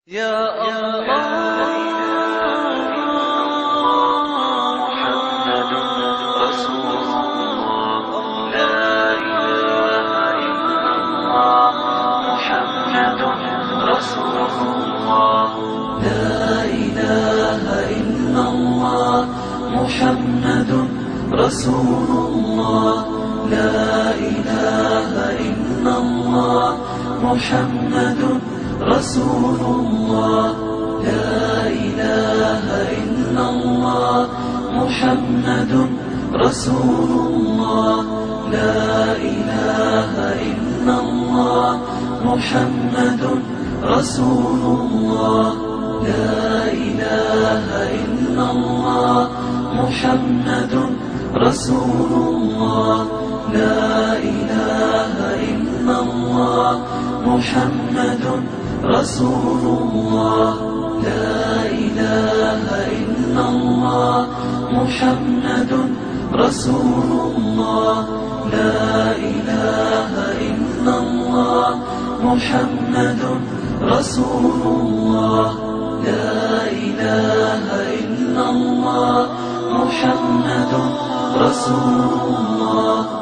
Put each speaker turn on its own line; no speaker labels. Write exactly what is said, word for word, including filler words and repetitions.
يا الله محمد رسول الله لا إله إلا الله محمد رسول الله لا إله إلا الله محمد رسول الله لا إله إلا الله محمد رسول الله لا إله إلا الله محمد رسول الله لا إله إلا الله محمد رسول الله لا إله إلا الله محمد رسول الله لا إله إلا الله محمد رسول الله لا إله إلا الله محمد رسول الله لا إله إلا الله محمد رسول الله لا إله إلا الله محمد رسول الله